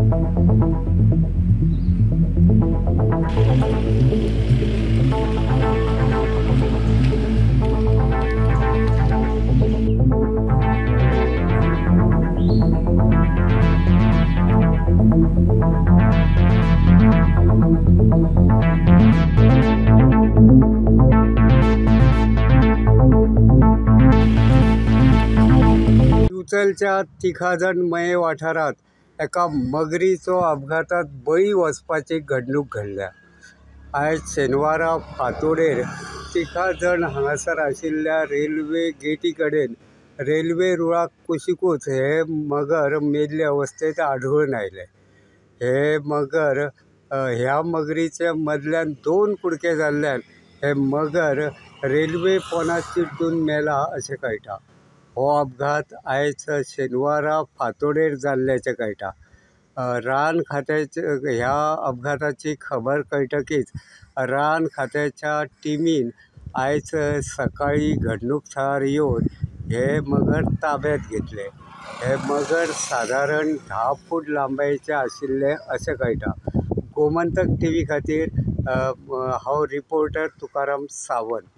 उचलच्या तिखाजणमये वाठारात एका मगरीचो अपघातात बळी वचपाची घडणूक घडल्या। आयज शेनवारा फांतोडेर तिखाजण हांगासर आशिल्ल्या रेल्वे गेटी कडेन रेल्वे रुळाक कुशिकूच हे मगर मेल्ले अवस्थेत आढळून आयले। हे मगर ह्या मगरीचे मदल्यान 2 कुडके जाल्ल्यान हे मगर रेल्वे पोंदाक चिड्डून मेला अशें कळटा। हो अपघात आयज शेनवारा फांतोडेर जाल्ल्याचें कळटा। रान खात्याचे ह्या अपघाताची खबर कळटकीच रान खात्याच्या टिमीन आयज सकाळी घडणूक थळार येवन हे मगर ताब्यात घेतले। हे मगर सादारण 10 फूट लांबायेचे आशिल्ले अशें कळटा। गोमंतक टीव्ही खातीर हांव रिपोर्टर तुकाराम सावंत।